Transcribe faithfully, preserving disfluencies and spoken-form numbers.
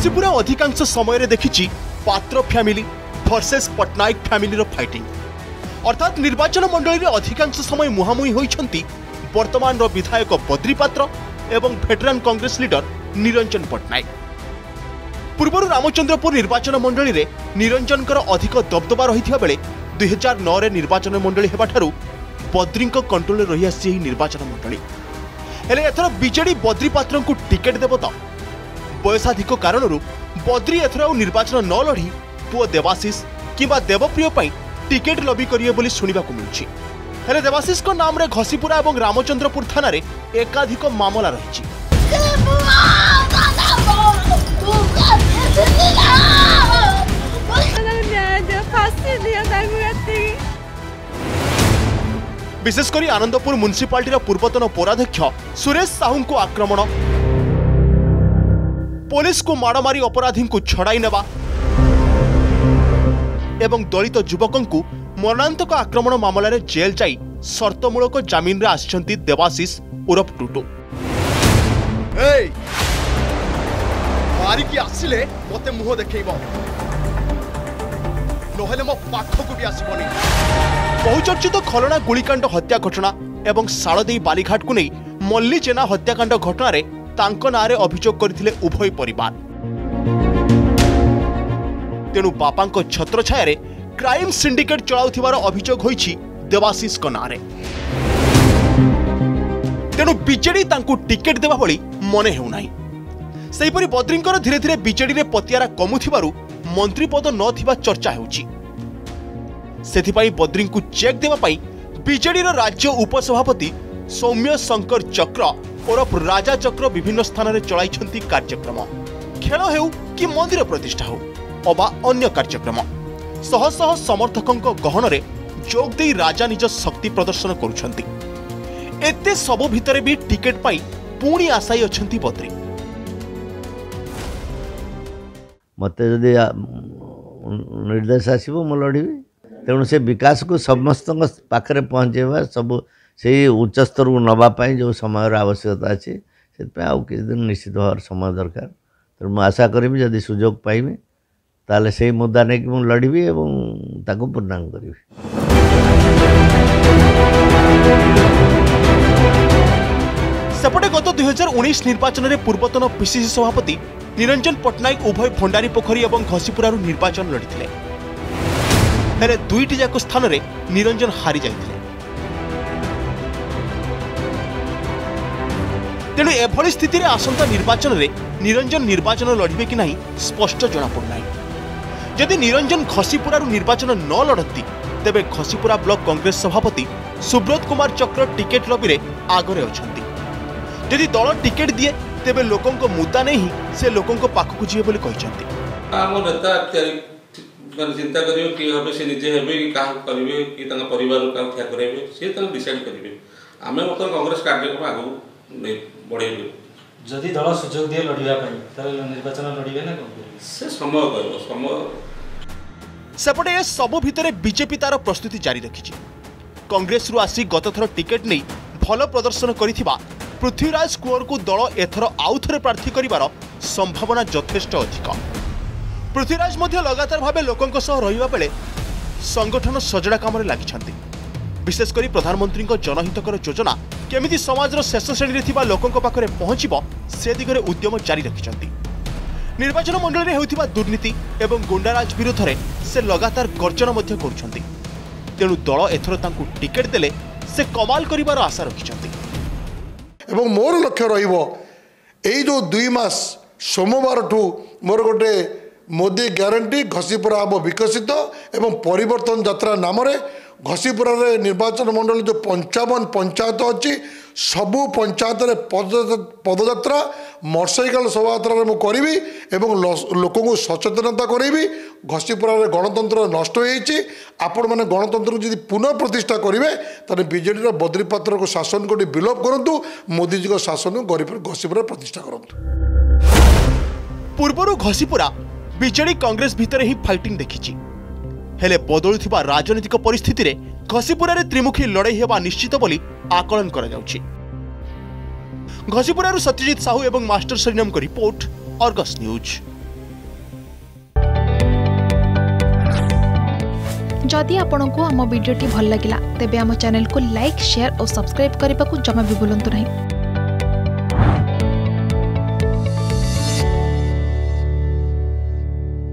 घसीपुरा अधिकांश समय देखी Patra family versus Pattnaik family fighting अर्थात निर्वाचन मंडली में अधिकांश समय मुहांमुही होती वर्तमान विधायक बद्री पात्र एवं भेटरान कांग्रेस लीडर निरंजन पट्टनायक। पूर्व रामचंद्रपुर निर्वाचन मंडली में निरंजन अधिक दबदबा रही बेले दुई हजार नौ निर्वाचन मंडली होगाठू बद्री कंट्रोल रही आसी निर्वाचन मंडली हेले एथर बीजेडी बद्री पात्र को टिकेट देव तो बयसाधिक कारण बद्री एथर निर्वाचन न लड़ी पुओ देवाशीष किंबा देवप्रिय टिकेट लबी करिए बोली सुनिबाकु मिलुछि। हेले देवाशीष को नाम रे घसीपुरा एवं रामचंद्रपुर थाना रे एकाधिक मामला रही। विशेषकर आनंदपुर म्युनिसिपालिटी पूर्वतन पौराध्यक्ष सुरेश साहू को आक्रमण, पुलिस को माड़ मारी अपराधी को छड़ाई नेबा एवं दलित युवकों को मरणांतक आक्रमण मामला रे जेल जाई शर्तमूलक जमीन रे आछंती देवाशीष उर्फ टुटू। ए मारी की आसिले मते मुह देखैबो नहेले मो पाखकु भी आसीबनी। बहुचर्चित खलना गुलिकांड हत्या घटना एवं शालदेई बालीघाट को नहीं मल्ली जेना हत्याकांड घटना रे तांको नारे अभियोग करथिले उभय परिवार। तेणु बापांको छत्र छाया क्राइम सिंडिकेट चलाउथिबार अभियोग होईछि देवाशीष को नारे। तेणु बीजेडी तांको टिकेट देबा भली मने हेउनाई। सेहिपरि बद्रींकर धीरे धीरे बीजेडी रे पतियारा कमुथिबारु मंत्री पद न थिबा चर्चा हेउछि। सेथिपाई बद्री को चेक देबा पाई बीजेडी रो राज्य उपसभापति सौम्य शंकर चक्र ओरफ राजा चक्र विभिन्न स्थान में चलाइछंती कार्यक्रम। खेल हेउ कि मंदिर प्रतिष्ठा हो अबा अन्य कार्यक्रम शह शह समर्थकों गहन रे जोग दे राजा निज शक्ति प्रदर्शन करुछंती। एते सबु भितरे भी टिकेट पाई पुणी आशाई अछंती बद्री। मते जदि निर्देश आसीबो म लढिबी। तेणु से विकास को समस्त पाखे पहुँचेबा सब से उच्च स्तर को नवापाई जो समय आवश्यकता अच्छी से आउ कि दिन निश्चित भाव समय दरकार। तेणु मुझे आशा करी जदि सुजोग पाइबी ताले से मुद्दा नहीं कि मुझे लड़बी एवं ताको पूर्णांग करी। सेपटे गत दुई हजार उन्नीस निर्वाचन में पूर्वतन पीसीसी सभापति निरंजन पट्टनायक उभय भंडारी पोखरी और घसीपुरारू निर्वाचन लड़िथिले। हेले दुईटी जाक स्थान में निरंजन हारी जाइथिले। तेणु एभली स्थिति रे आसंता निर्वाचन रे निरंजन निर्वाचन लड़िबे कि नहीं स्पष्ट जना पड़ना। जदि निरंजन घसीपुरारू निर्वाचन न लड़ती तेबे घसीपुरा ब्लॉक कांग्रेस सभापति सुब्रत कुमार चक्र टिकेट लबी रे आगरे अछंती। जदि दल टिकेट दिए तेबे लोकों को मुद्दा नहीं से लोकों को पाखकु जिए बोली कहिसंती। आम नेता चिंता करियो कि हबे से निजे हेबे कि काह करिवे कि तंग परिवार का क्या करेबे से तंग डिसाइड करिवे। आमे मत कांग्रेस कार्यक्रम आगु नहीं बढ़ेबे। जदि दल सुजोग दिए लड़िया पई त निर्वाचन लड़िबे ना कोन से समय कहबो समय। सेपटे सबु भितरे बीजेपी तार प्रस्तुति जारी रखिछि। कांग्रेस रु आसी गत थर टिकेट नहीं भल प्रदर्शन करिथिबा पृथ्वीराज कुंवर को दल एथर आउ थरे प्रार्थी करिवार संभावना यथेष्ट अधिक। पृथ्वीराज मध्य लगातार भावे लोकों सह रहिबा बेले संगठन सजड़ा काम लगी। विशेषकर प्रधानमंत्री जनहितकर योजना केमिति समाजर शेष श्रेणी थिबा लोकों पाखरे पहुंचीबो से दिगरे उद्यम जारी रखिछंती। निर्वाचन मंडली रे हेउथिबा दुर्नीति एवं गुंडाराज विरोध में से लगातार गर्जन मध्य करुछंती। तेणु दल एथर तांकु टिकेट देले से कमाल करिवार आशा रखिछंती। एवं मोर लक्ष्य रहिबो एई जो दुई मास सोमवार ठू मोर गोटे मोदी ग्यारंटी घसीपुरा हम विकसित एवं परिवर्तन यात्रा नाम घसीपुरा निर्वाचन मंडल जो पंचावन पंचायत अच्छी सबू पंचायत पदयात्रा मोटरसाइकेल शोभायात्रा मुझे करी एवं लोक को सचेतनता करेबी। घसीपुरा गणतंत्र नष्ट होती आपण मैंने गणतंत्र को पुनः प्रतिष्ठा करेंगे तेरे बीजेडी बद्री पात्र को शासन को विलोप करूँ मोदी जी को शासन को घसीपुरा प्रतिष्ठा करूँ। पूर्वर घसीपुरा बीजेडी कांग्रेस भितर ही फाइटिंग देखिछि। हेले बदलुथिबा राजनीतिक परिस्थिति रे घसीपुरा रे त्रिमुखी लड़ाई हेबा निश्चित बोली आकलन करा जाउछि। घसीपुरारू सत्यजित साहू एवं मास्टर श्रीनम को रिपोर्ट, अर्गस न्यूज। जदि आपंक आम भिडी भल लगा तेब आम चैनल को लाइक शेयर और सब्सक्राइब करने को जमा भी भूलु नहीं।